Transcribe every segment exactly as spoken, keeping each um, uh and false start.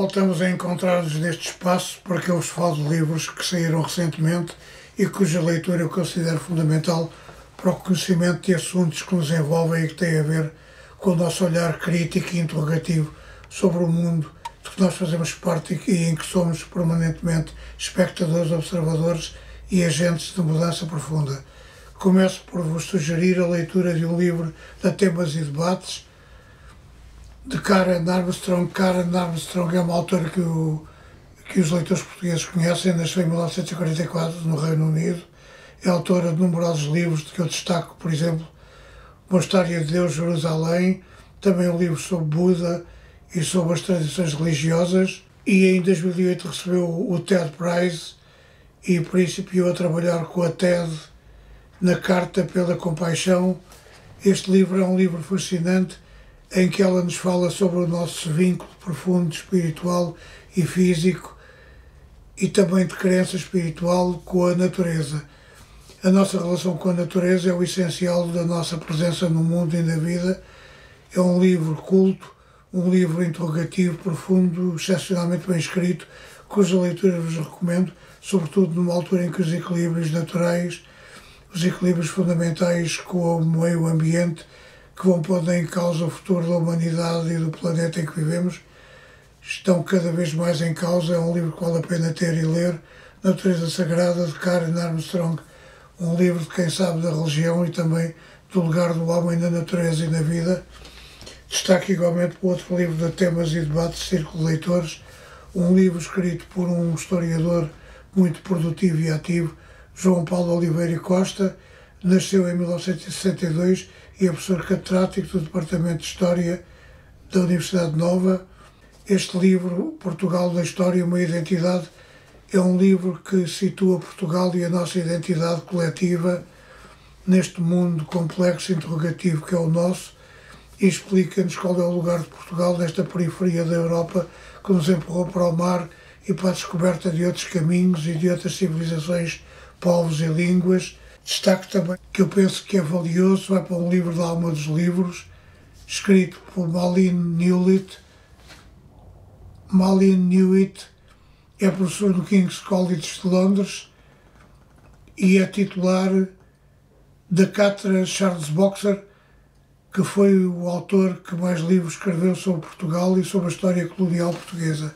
voltamos a encontrar-nos neste espaço para que eu vos falo de livros que saíram recentemente e cuja leitura eu considero fundamental para o conhecimento de assuntos que nos envolvem e que têm a ver com o nosso olhar crítico e interrogativo sobre o mundo de que nós fazemos parte e em que somos permanentemente espectadores, observadores e agentes de mudança profunda. Começo por vos sugerir a leitura de um livro de temas e debates de Karen Armstrong. Karen Armstrong é uma autora que, o, que os leitores portugueses conhecem, nasceu em mil novecentos e quarenta e quatro no Reino Unido. É autora de numerosos livros, de que eu destaco, por exemplo, Uma História de Deus, Jerusalém, também um livro sobre Buda e sobre as tradições religiosas, e em dois mil e oito recebeu o TED Prize e principiou a trabalhar com a TED na Carta pela Compaixão. Este livro é um livro fascinante em que ela nos fala sobre o nosso vínculo profundo, espiritual e físico, e também de crença espiritual com a natureza. A nossa relação com a natureza é o essencial da nossa presença no mundo e na vida. É um livro culto, um livro interrogativo, profundo, excepcionalmente bem escrito, cuja leitura vos recomendo, sobretudo numa altura em que os equilíbrios naturais, os equilíbrios fundamentais com o meio ambiente, que vão pôr em causa o futuro da humanidade e do planeta em que vivemos, estão cada vez mais em causa. É um livro que vale a pena ter e ler. Natureza Sagrada, de Karen Armstrong, um livro de quem sabe da religião e também do lugar do homem na natureza e na vida. Destaque igualmente para outro livro de temas e debates, Círculo de Leitores, um livro escrito por um historiador muito produtivo e ativo, João Paulo Oliveira e Costa. Nasceu em mil novecentos e sessenta e dois e é professor catedrático do Departamento de História da Universidade Nova. Este livro, Portugal da História, uma Identidade, é um livro que situa Portugal e a nossa identidade coletiva neste mundo complexo e interrogativo que é o nosso, e explica-nos qual é o lugar de Portugal nesta periferia da Europa que nos empurrou para o mar e para a descoberta de outros caminhos e de outras civilizações, povos e línguas. Destaque também que eu penso que é valioso, vai para um livro da Alma dos Livros, escrito por Malin Newitt. Malin Newitt é professor do King's College de Londres e é titular da cátedra Charles Boxer, que foi o autor que mais livros escreveu sobre Portugal e sobre a história colonial portuguesa.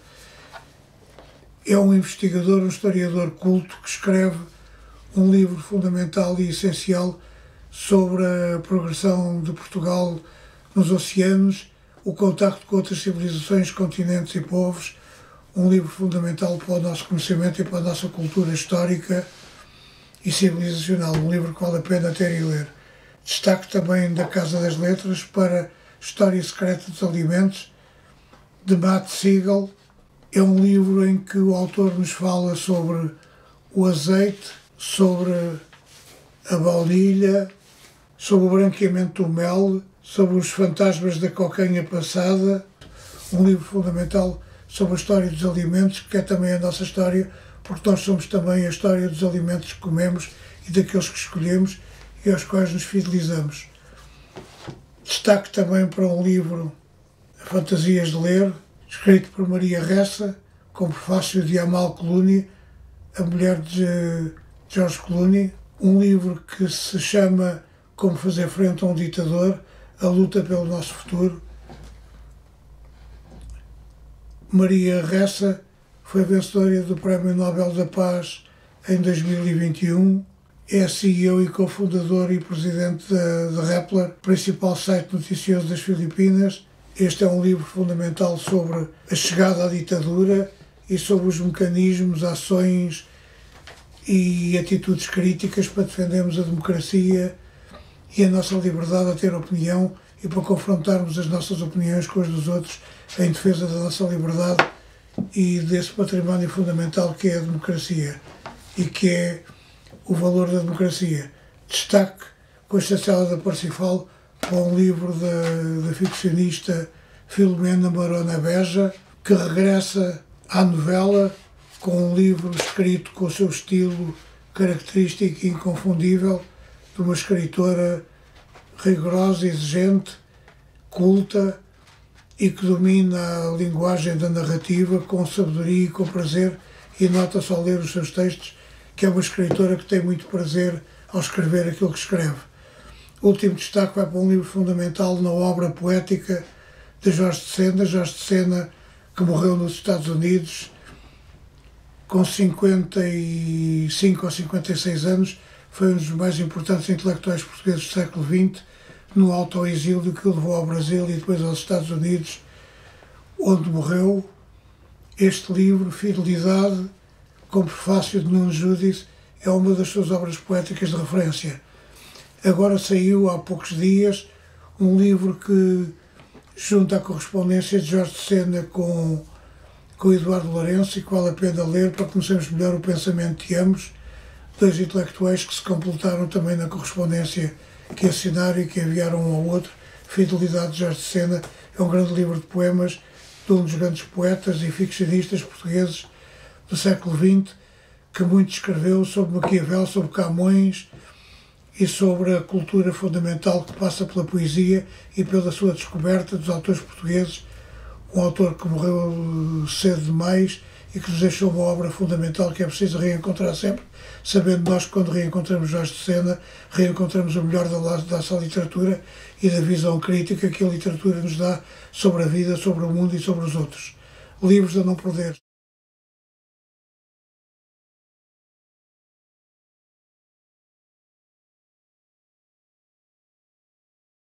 É um investigador, um historiador culto que escreve um livro fundamental e essencial sobre a progressão de Portugal nos oceanos, o contacto com outras civilizações, continentes e povos, um livro fundamental para o nosso conhecimento e para a nossa cultura histórica e civilizacional, um livro que vale a pena ter e ler. Destaque também da Casa das Letras para História Secreta dos Alimentos, de Matt Siegel. É um livro em que o autor nos fala sobre o azeite, sobre a baunilha, sobre o branqueamento do mel, sobre os fantasmas da cocanha passada, um livro fundamental sobre a história dos alimentos, que é também a nossa história, porque nós somos também a história dos alimentos que comemos e daqueles que escolhemos e aos quais nos fidelizamos. Destaque também para um livro, Fantasias de Ler, escrito por Maria Ressa, com prefácio de Amal Clooney, a mulher de George Clooney, um livro que se chama Como Fazer Frente a um Ditador, a luta pelo nosso futuro. Maria Ressa foi vencedora do Prémio Nobel da Paz em dois mil e vinte e um, é C E O e cofundador e presidente da, da Rappler, principal site noticioso das Filipinas. Este é um livro fundamental sobre a chegada à ditadura e sobre os mecanismos, ações e atitudes críticas para defendermos a democracia e a nossa liberdade a ter opinião e para confrontarmos as nossas opiniões com as dos outros em defesa da nossa liberdade e desse património fundamental que é a democracia e que é o valor da democracia. Destaque com a Chancela da Parsifal para um livro da, da ficcionista Filomena Marona Beja, que regressa à novela com um livro escrito com o seu estilo característico e inconfundível, de uma escritora rigorosa, exigente, culta e que domina a linguagem da narrativa com sabedoria e com prazer, e nota-se ao ler os seus textos que é uma escritora que tem muito prazer ao escrever aquilo que escreve. O último destaque vai para um livro fundamental na obra poética de Jorge de Sena. Jorge de Sena, que morreu nos Estados Unidos com cinquenta e cinco ou cinquenta e seis anos, foi um dos mais importantes intelectuais portugueses do século vinte, no autoexílio que o levou ao Brasil e depois aos Estados Unidos, onde morreu. Este livro, Fidelidade, com prefácio de Nuno Judice, é uma das suas obras poéticas de referência. Agora saiu, há poucos dias, um livro que junta a correspondência de Jorge de Sena com, com Eduardo Lourenço, e que vale a pena ler para conhecermos melhor o pensamento de ambos, dois intelectuais que se completaram também na correspondência que assinaram e que enviaram um ao outro. Fidelidade de Jorge de Sena é um grande livro de poemas de um dos grandes poetas e ficcionistas portugueses do século vinte, que muito escreveu sobre Maquiavel, sobre Camões e sobre a cultura fundamental que passa pela poesia e pela sua descoberta dos autores portugueses. Um autor que morreu cedo demais e que nos deixou uma obra fundamental que é preciso reencontrar sempre, sabendo nós que quando reencontramos Jorge de Sena, reencontramos o melhor da nossa literatura e da visão crítica que a literatura nos dá sobre a vida, sobre o mundo e sobre os outros. Livros a não perder.